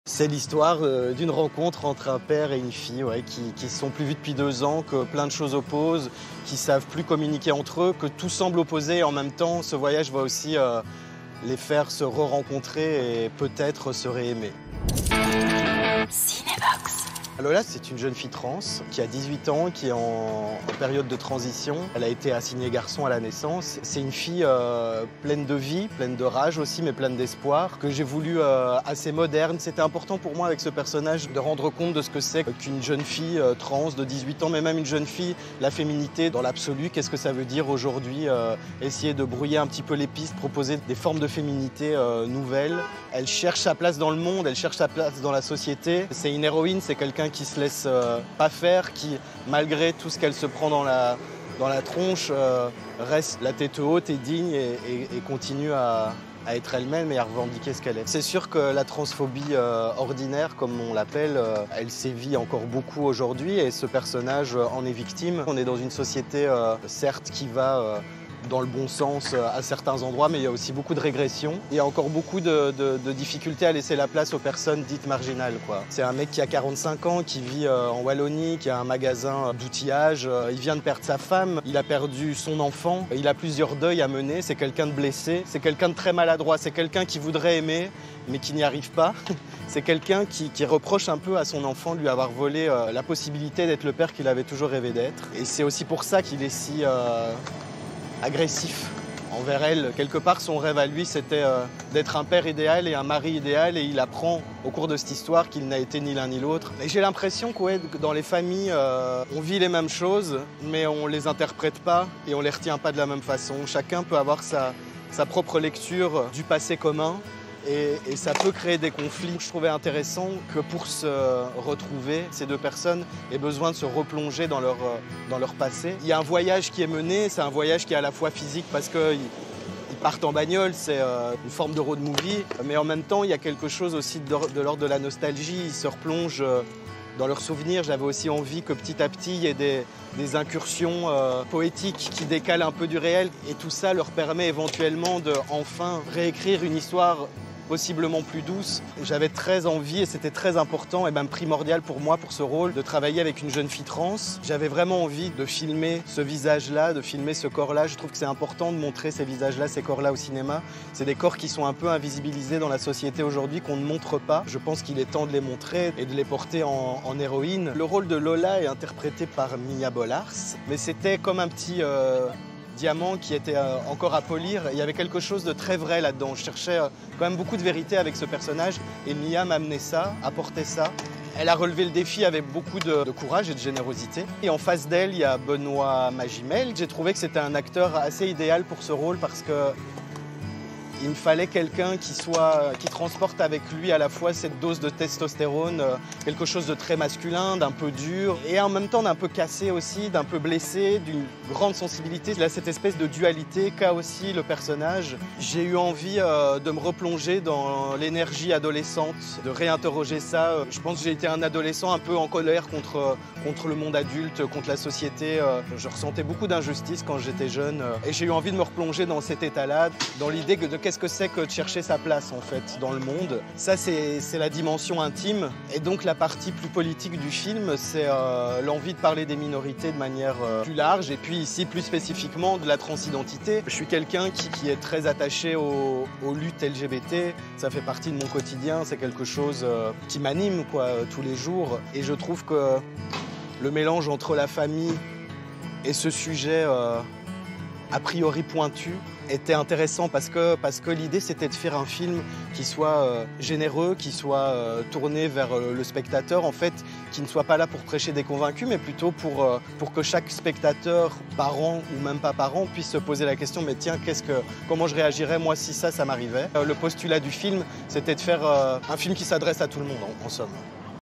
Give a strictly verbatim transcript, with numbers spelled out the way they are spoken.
C'est l'histoire euh, d'une rencontre entre un père et une fille ouais, qui ne se sont plus vus depuis deux ans, que plein de choses opposent, qui ne savent plus communiquer entre eux, que tout semble opposé et en même temps, ce voyage va aussi euh, les faire se re-rencontrer et peut-être se réaimer. Cinébox. Lola, c'est une jeune fille trans qui a dix-huit ans, qui est en, en période de transition. Elle a été assignée garçon à la naissance. C'est une fille euh, pleine de vie, pleine de rage aussi, mais pleine d'espoir, que j'ai voulu euh, assez moderne. C'était important pour moi avec ce personnage de rendre compte de ce que c'est qu'une jeune fille euh, trans de dix-huit ans, mais même une jeune fille, la féminité dans l'absolu. Qu'est-ce que ça veut dire aujourd'hui euh, essayer de brouiller un petit peu les pistes, proposer des formes de féminité euh, nouvelles. Elle cherche sa place dans le monde, elle cherche sa place dans la société. C'est une héroïne, c'est quelqu'un qui se laisse euh, pas faire, qui, malgré tout ce qu'elle se prend dans la, dans la tronche, euh, reste la tête haute et digne et, et, et continue à, à être elle-même et à revendiquer ce qu'elle est. C'est sûr que la transphobie euh, ordinaire, comme on l'appelle, euh, elle sévit encore beaucoup aujourd'hui et ce personnage euh, en est victime. On est dans une société, euh, certes, qui va euh, dans le bon sens à certains endroits, mais il y a aussi beaucoup de régression. Il y a encore beaucoup de, de, de difficultés à laisser la place aux personnes dites marginales, quoi. C'est un mec qui a quarante-cinq ans, qui vit en Wallonie, qui a un magasin d'outillage. Il vient de perdre sa femme, il a perdu son enfant, il a plusieurs deuils à mener, c'est quelqu'un de blessé, c'est quelqu'un de très maladroit, c'est quelqu'un qui voudrait aimer, mais qui n'y arrive pas. C'est quelqu'un qui, qui reproche un peu à son enfant de lui avoir volé euh, la possibilité d'être le père qu'il avait toujours rêvé d'être. Et c'est aussi pour ça qu'il est si... Euh, agressif envers elle. Quelque part, son rêve à lui, c'était euh, d'être un père idéal et un mari idéal, et il apprend au cours de cette histoire qu'il n'a été ni l'un ni l'autre. Et j'ai l'impression que ouais, dans les familles, euh, on vit les mêmes choses, mais on les interprète pas et on les retient pas de la même façon. Chacun peut avoir sa, sa propre lecture du passé commun. Et, et ça peut créer des conflits. Je trouvais intéressant que pour se retrouver, ces deux personnes aient besoin de se replonger dans leur, dans leur passé. Il y a un voyage qui est mené, c'est un voyage qui est à la fois physique parce qu'ils ils partent en bagnole, c'est euh, une forme de road movie, mais en même temps, il y a quelque chose aussi de, de l'ordre de la nostalgie. Ils se replongent euh, dans leurs souvenirs. J'avais aussi envie que petit à petit, il y ait des, des incursions euh, poétiques qui décalent un peu du réel. Et tout ça leur permet éventuellement de enfin réécrire une histoire possiblement plus douce. J'avais très envie, et c'était très important et même primordial pour moi, pour ce rôle, de travailler avec une jeune fille trans. J'avais vraiment envie de filmer ce visage-là, de filmer ce corps-là. Je trouve que c'est important de montrer ces visages-là, ces corps-là au cinéma. C'est des corps qui sont un peu invisibilisés dans la société aujourd'hui, qu'on ne montre pas. Je pense qu'il est temps de les montrer et de les porter en, en héroïne. Le rôle de Lola est interprété par Mia Bollars, mais c'était comme un petit... Euh, diamant qui était euh, encore à polir. Il y avait quelque chose de très vrai là-dedans. Je cherchais euh, quand même beaucoup de vérité avec ce personnage et Mia m'amenait ça, apportait ça. Elle a relevé le défi avec beaucoup de, de courage et de générosité. Et en face d'elle, il y a Benoît Magimel. J'ai trouvé que c'était un acteur assez idéal pour ce rôle parce que il me fallait quelqu'un qui soit, qui transporte avec lui à la fois cette dose de testostérone, quelque chose de très masculin, d'un peu dur, et en même temps d'un peu cassé aussi, d'un peu blessé, d'une grande sensibilité. Il a cette espèce de dualité qu'a aussi le personnage. J'ai eu envie euh, de me replonger dans l'énergie adolescente, de réinterroger ça. Je pense que j'ai été un adolescent un peu en colère contre, contre le monde adulte, contre la société. Je ressentais beaucoup d'injustice quand j'étais jeune, et j'ai eu envie de me replonger dans cet état-là, dans l'idée de qu'est-ce que c'est que de chercher sa place en fait dans le monde. Ça c'est la dimension intime, et donc la partie plus politique du film, c'est euh, l'envie de parler des minorités de manière euh, plus large, et puis ici plus spécifiquement de la transidentité. Je suis quelqu'un qui, qui est très attaché aux, aux luttes L G B T, ça fait partie de mon quotidien, c'est quelque chose euh, qui m'anime quoi tous les jours, et je trouve que le mélange entre la famille et ce sujet euh, a priori pointu était intéressant parce que, parce que l'idée c'était de faire un film qui soit euh, généreux, qui soit euh, tourné vers euh, le spectateur, en fait, qui ne soit pas là pour prêcher des convaincus, mais plutôt pour, euh, pour que chaque spectateur, parent ou même pas parent, puisse se poser la question, mais tiens, qu'est-ce que, comment je réagirais moi si ça, ça m'arrivait. Euh, le postulat du film, c'était de faire euh, un film qui s'adresse à tout le monde, en, en somme.